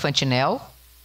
Fantinel.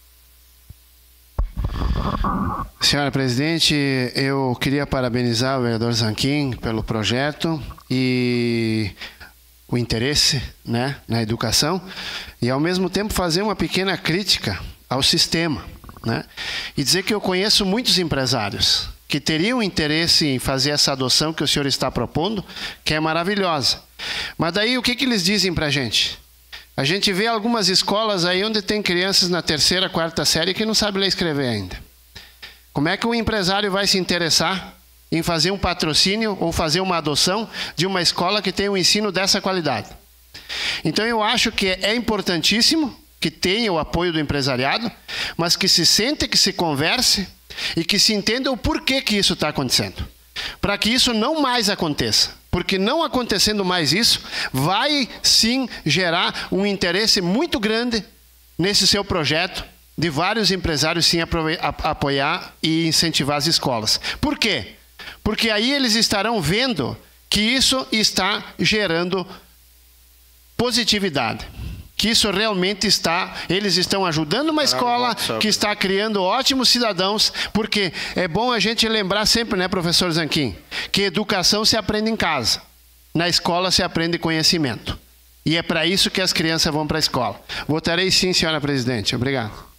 Senhora presidente, eu queria parabenizar o vereador Zanquim pelo projeto e o interesse, né, na educação, e ao mesmo tempo fazer uma pequena crítica ao sistema, né, e dizer que eu conheço muitos empresários que teriam interesse em fazer essa adoção que o senhor está propondo, que é maravilhosa. Mas daí o que eles dizem para a gente? A gente vê algumas escolas aí onde tem crianças na 3ª, 4ª série que não sabem ler e escrever ainda. Como é que um empresário vai se interessar em fazer um patrocínio ou fazer uma adoção de uma escola que tem um ensino dessa qualidade? Então eu acho que é importantíssimo que tenha o apoio do empresariado, mas que se sente, que se converse e que se entenda o porquê que isso está acontecendo. Para que isso não mais aconteça. Porque não acontecendo mais isso, vai sim gerar um interesse muito grande nesse seu projeto, de vários empresários sim apoiar e incentivar as escolas. Por quê? Porque aí eles estarão vendo que isso está gerando positividade. Que isso realmente eles estão ajudando uma escola que está criando ótimos cidadãos, porque é bom a gente lembrar sempre, né, professor Zanquim, que educação se aprende em casa. Na escola se aprende conhecimento. E é para isso que as crianças vão para a escola. Votarei sim, senhora presidente. Obrigado.